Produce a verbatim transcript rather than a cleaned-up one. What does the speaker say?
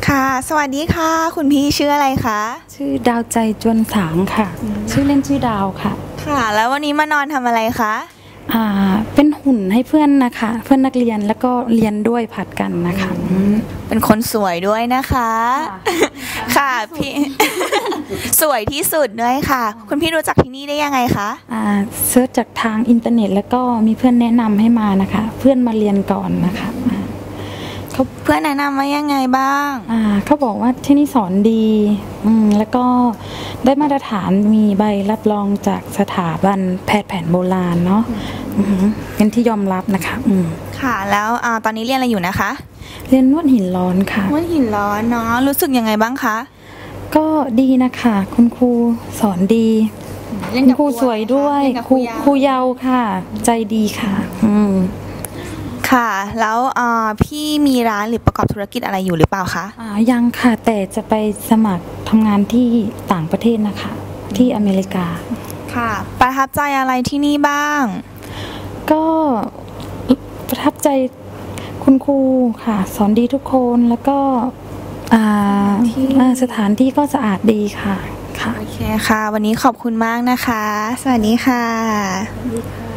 ค่ะสวัสดีค่ะคุณพี่ชื่ออะไรคะชื่อดาวใจจวนสางค่ะชื่อเล่นชื่อดาวค่ะค่ะแล้ววันนี้มานอนทำอะไรคะอ่าเป็นหุ่นให้เพื่อนนะคะเพื่อนนักเรียนแล้วก็เรียนด้วยผัดกันนะคะเป็นคนสวยด้วยนะคะค่ะพี่สวยที่สุดด้วยค่ะคุณพี่รู้จักที่นี่ได้ยังไงคะอ่าเซิร์ชจากทางอินเทอร์เน็ตแล้วก็มีเพื่อนแนะนำให้มานะคะเพื่อนมาเรียนก่อนนะคะเขาเพื่อนแนะนำว่ายังไงบ้างอ่าเขาบอกว่าที่นี่สอนดีอืมแล้วก็ได้มาตรฐานมีใบรับรองจากสถาบันแพทย์แผนโบราณเนาะเป็นที่ยอมรับนะคะอืมค่ะแล้วอ่าตอนนี้เรียนอะไรอยู่นะคะเรียนนวดหินร้อนค่ะนวดหินร้อนเนาะรู้สึกยังไงบ้างคะก็ดีนะคะคุณครูสอนดีคุณครูสวยด้วยครูครูเยาว์ค่ะใจดีค่ะอืมค่ะแล้วพี่มีร้านหรือประกอบธุรกิจอะไรอยู่หรือเปล่าคะอ่ายังค่ะแต่จะไปสมัครทำงานที่ต่างประเทศนะคะที่อเมริกาค่ะประทับใจอะไรที่นี่บ้างก็ประทับใจคุณครูค่ะสอนดีทุกคนแล้วก็สถานที่ก็สะอาดดีค่ะโอเคค่ะวันนี้ขอบคุณมากนะคะสวัสดีค่ะ